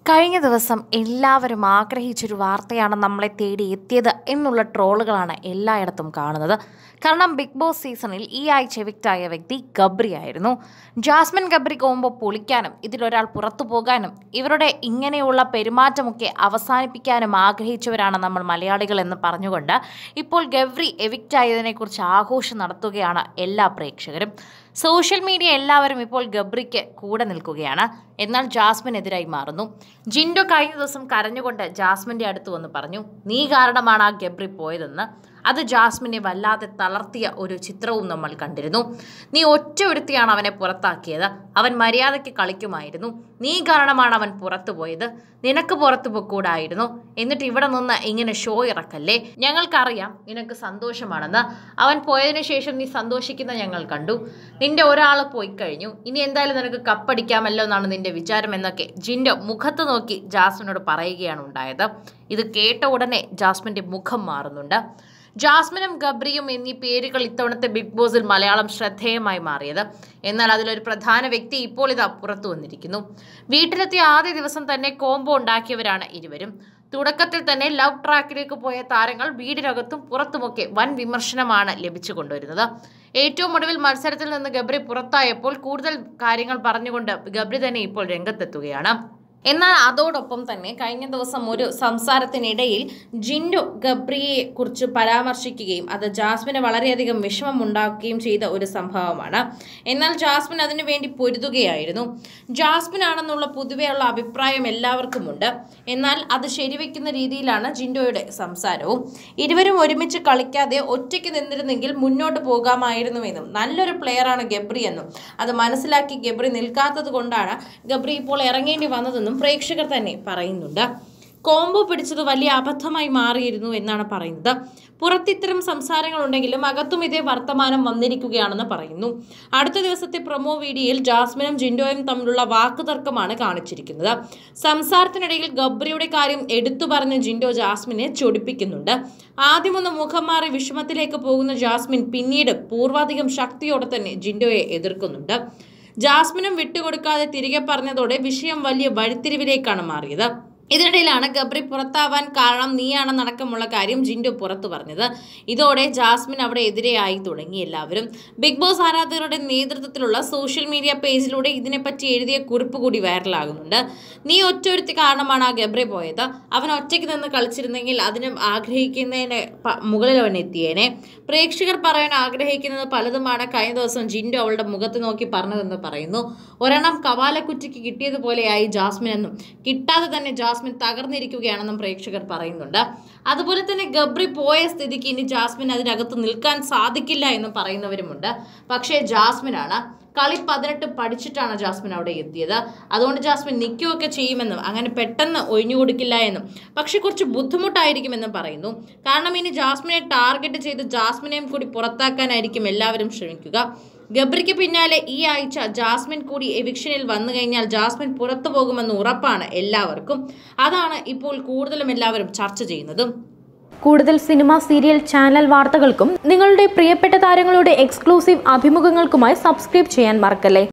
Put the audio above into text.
കഴിഞ്ഞ ദിവസം എല്ലാവരും ആഗ്രഹിച്ചൊരു വാർത്തയാണ് നമ്മളെ തേടി എത്തിയത് എന്നുള്ള ട്രോളുകളാണ് എല്ലായിടത്തും കാണുന്നത്. കാരണം ബിഗ് ബോസ് സീസണിൽ ഈ ആഴ്ച എവിക്റ്റായ വ്യക്തി ഗബ്രി ആയിരുന്നു. ജാസ്മിൻ ഗബ്രി കോംബോ പൊളിക്കാനും ഇതിലൊരാൾ പുറത്തു പോകാനും ഇവരുടെ ഇങ്ങനെയുള്ള പെരുമാറ്റമൊക്കെ അവസാനിപ്പിക്കാനും ആഗ്രഹിച്ചവരാണ് നമ്മൾ മലയാളികൾ എന്ന് പറഞ്ഞുകൊണ്ട് ഇപ്പോൾ ഗബ്രി എവിക്റ്റായതിനെക്കുറിച്ച് ആഘോഷം നടത്തുകയാണ് എല്ലാ പ്രേക്ഷകരും. സോഷ്യൽ മീഡിയ എല്ലാവരും ഇപ്പോൾ ഗബ്രിക്ക് കൂടെ നിൽക്കുകയാണ്. എന്നാൽ ജാസ്മിനെതിരായി മാറുന്നു. ജിൻഡോ കഴിഞ്ഞ ദിവസം കരഞ്ഞുകൊണ്ട് ജാസ്മിൻ്റെ അടുത്ത് വന്ന് പറഞ്ഞു, നീ കാരണമാണ് ആ ഗബ്രി പോയതെന്ന്. അത് ജാസ്മിനെ വല്ലാതെ തളർത്തിയ ഒരു ചിത്രവും നമ്മൾ കണ്ടിരുന്നു. നീ ഒറ്റ ഒരുത്തിയാണ് അവനെ പുറത്താക്കിയത്. അവൻ മര്യാദയ്ക്ക് കളിക്കുമായിരുന്നു. നീ കാരണമാണ് അവൻ പുറത്തു പോയത്. നിനക്ക് പുറത്തു പോയിക്കൂടായിരുന്നു. എന്നിട്ട് ഇവിടെ നിന്ന് ഇങ്ങനെ ഷോ ഇറക്കല്ലേ. ഞങ്ങൾക്കറിയാം നിനക്ക് സന്തോഷമാണെന്ന്. അവൻ പോയതിനു ശേഷം നീ സന്തോഷിക്കുന്ന ഞങ്ങൾ കണ്ടു. നിന്റെ ഒരാൾ പോയി കഴിഞ്ഞു. ഇനി എന്തായാലും നിനക്ക് കപ്പടിക്കാമല്ലോ എന്നാണ് നിന്റെ വിചാരം എന്നൊക്കെ ജിൻഡോ മുഖത്ത് നോക്കി ജാസ്മിനോട് പറയുകയാണ് ഉണ്ടായത്. ഇത് കേട്ട ഉടനെ ജാസ്മിൻ്റെ മുഖം മാറുന്നുണ്ട്. ജാസ്മിനും ഗബ്രിയും എന്നീ പേരുകൾ ഇത്തവണത്തെ ബിഗ് ബോസിൽ മലയാളം ശ്രദ്ധേയമായി മാറിയത്. എന്നാൽ അതിലൊരു പ്രധാന വ്യക്തി ഇപ്പോൾ ഇതാ പുറത്തു വന്നിരിക്കുന്നു. വീട്ടിലെത്തിയ ആദ്യ ദിവസം തന്നെ കോംബോ ഉണ്ടാക്കിയവരാണ് ഇരുവരും. തുടക്കത്തിൽ തന്നെ ലവ് ട്രാക്കിലേക്ക് പോയ താരങ്ങൾ വീടിനകത്തും പുറത്തുമൊക്കെ വൻ വിമർശനമാണ് ലഭിച്ചു കൊണ്ടുവരുന്നത്. ഏറ്റവും ഒടുവിൽ മത്സരത്തിൽ നിന്ന് ഗബ്രി പുറത്തായപ്പോൾ കൂടുതൽ കാര്യങ്ങൾ പറഞ്ഞുകൊണ്ട് ഗബ്രി തന്നെ ഇപ്പോൾ രംഗത്തെത്തുകയാണ്. എന്നാൽ അതോടൊപ്പം തന്നെ കഴിഞ്ഞ ദിവസം ഒരു സംസാരത്തിനിടയിൽ ജിൻഡോ ഗബ്രിയെ കുറിച്ച് പരാമർശിക്കുകയും അത് ജാസ്മിന് വളരെയധികം വിഷമം ഉണ്ടാക്കുകയും ചെയ്ത ഒരു സംഭവമാണ്. എന്നാൽ ജാസ്മിൻ അതിനു വേണ്ടി പൊരുതുകയായിരുന്നു. ജാസ്മിൻ ആണെന്നുള്ള പൊതുവെയുള്ള അഭിപ്രായം എല്ലാവർക്കുമുണ്ട്. എന്നാൽ അത് ശരിവെക്കുന്ന രീതിയിലാണ് ജിൻഡോയുടെ സംസാരവും. ഇരുവരും ഒരുമിച്ച് കളിക്കാതെ ഒറ്റയ്ക്ക് നിന്നിരുന്നെങ്കിൽ മുന്നോട്ട് പോകാമായിരുന്നുവെന്നും നല്ലൊരു പ്ലെയറാണ് ഗബ്രി എന്നും അത് മനസ്സിലാക്കി ഗബ്രി നിൽക്കാത്തത് കൊണ്ടാണ് ഗബ്രി ഇപ്പോൾ ഇറങ്ങേണ്ടി വന്നതെന്നും പ്രേക്ഷകർ തന്നെ പറയുന്നുണ്ട്. കോംബോ പിടിച്ചത് വലിയ അബദ്ധമായി മാറിയിരുന്നു എന്നാണ് പറയുന്നത്. പുറത്തിത്തരം സംസാരങ്ങൾ ഉണ്ടെങ്കിലും അകത്തും ഇതേ വർത്തമാനം വന്നിരിക്കുകയാണെന്ന് പറയുന്നു. അടുത്ത ദിവസത്തെ പ്രൊമോ വീഡിയോയിൽ ജാസ്മിനും ജിൻഡോയും തമ്മിലുള്ള വാക്കുതർക്കമാണ് കാണിച്ചിരിക്കുന്നത്. സംസാരത്തിനിടയിൽ ഗബ്രിയുടെ കാര്യം എടുത്തു പറഞ്ഞ് ജിൻഡോ ജാസ്മിനെ ചൊടിപ്പിക്കുന്നുണ്ട്. ആദ്യമൊന്ന് മുഖം മാറി വിഷമത്തിലേക്ക് പോകുന്ന ജാസ്മിൻ പിന്നീട് പൂർവാധികം ശക്തിയോടെ തന്നെ ജിൻഡോയെ എതിർക്കുന്നുണ്ട്. ജാസ്മിനും വിട്ടുകൊടുക്കാതെ തിരികെ പറഞ്ഞതോടെ വിഷയം വലിയ വഴിത്തിരിവിലേക്കാണ് മാറിയത്. ഇതിനിടയിലാണ് ഗബ്രി പുറത്താവാൻ കാരണം നീയാണെന്നടക്കമുള്ള കാര്യം ജിൻഡോ പുറത്തു പറഞ്ഞത്. ഇതോടെ ജാസ്മിൻ അവിടെ എതിരെയായി തുടങ്ങി എല്ലാവരും. ബിഗ് ബോസ് ആരാധകരുടെ നേതൃത്വത്തിലുള്ള സോഷ്യൽ മീഡിയ പേജിലൂടെ ഇതിനെപ്പറ്റി എഴുതിയ കുറിപ്പ് കൂടി വൈറലാകുന്നുണ്ട്. നീ ഒറ്റൊരുത്തി കാരണമാണ് ആ ഗബ്രി പോയത്. അവൻ ഒറ്റയ്ക്ക് നിന്ന് കളിച്ചിരുന്നെങ്കിൽ അതിന് ആഗ്രഹിക്കുന്നതിന് മുകളിൽ അവൻ എത്തിയേനെ. പ്രേക്ഷകർ പറയാൻ ആഗ്രഹിക്കുന്നത് പലതുമാണ് കഴിഞ്ഞ ദിവസം ജിൻഡോ അവളുടെ മുഖത്ത് നോക്കി പറഞ്ഞതെന്ന് പറയുന്നു. ഒരെണ്ണം കവാലക്കുറ്റിക്ക് കിട്ടിയതുപോലെയായി ജാസ്മിൻ എന്നും കിട്ടാതെ തന്നെ ജാസ്മിൻ തകർന്നിരിക്കുകയാണെന്നും പ്രേക്ഷകർ പറയുന്നുണ്ട്. അതുപോലെ തന്നെ ഗബ്രി പോയ സ്ഥിതിക്ക് ഇനി ജാസ്മിൻ അതിനകത്ത് നിൽക്കാൻ സാധിക്കില്ല എന്നും പറയുന്നവരുമുണ്ട്. പക്ഷേ ജാസ്മിനാണ് കളി 18 പഠിച്ചിട്ടാണ് ജാസ്മിൻ അവിടെ എത്തിയത്. അതുകൊണ്ട് ജാസ്മിൻ നിൽക്കുകയൊക്കെ ചെയ്യുമെന്നും അങ്ങനെ പെട്ടെന്ന് ഒഴിഞ്ഞു കൊടുക്കില്ല എന്നും പക്ഷെ കുറച്ച് ബുദ്ധിമുട്ടായിരിക്കുമെന്നും പറയുന്നു. കാരണം ഇനി ജാസ്മിനെ ടാർഗറ്റ് ചെയ്ത് ജാസ്മിനെയും കൂടി പുറത്താക്കാനായിരിക്കും എല്ലാവരും ശ്രമിക്കുക. ഗബ്രിക്ക് പിന്നാലെ ഈ ആഴ്ച ജാസ്മിൻ കൂടി എവിക്ഷനിൽ വന്നു കഴിഞ്ഞാൽ ജാസ്മിൻ പുറത്തു പോകുമെന്ന് ഉറപ്പാണ് എല്ലാവർക്കും. അതാണ് ഇപ്പോൾ കൂടുതലും എല്ലാവരും ചർച്ച ചെയ്യുന്നതും. കൂടുതൽ സിനിമ, സീരിയൽ, ചാനൽ വാർത്തകൾക്കും നിങ്ങളുടെ പ്രിയപ്പെട്ട താരങ്ങളുടെ എക്സ്ക്ലൂസീവ് അഭിമുഖങ്ങൾക്കുമായി സബ്സ്ക്രൈബ് ചെയ്യാൻ മറക്കല്ലേ.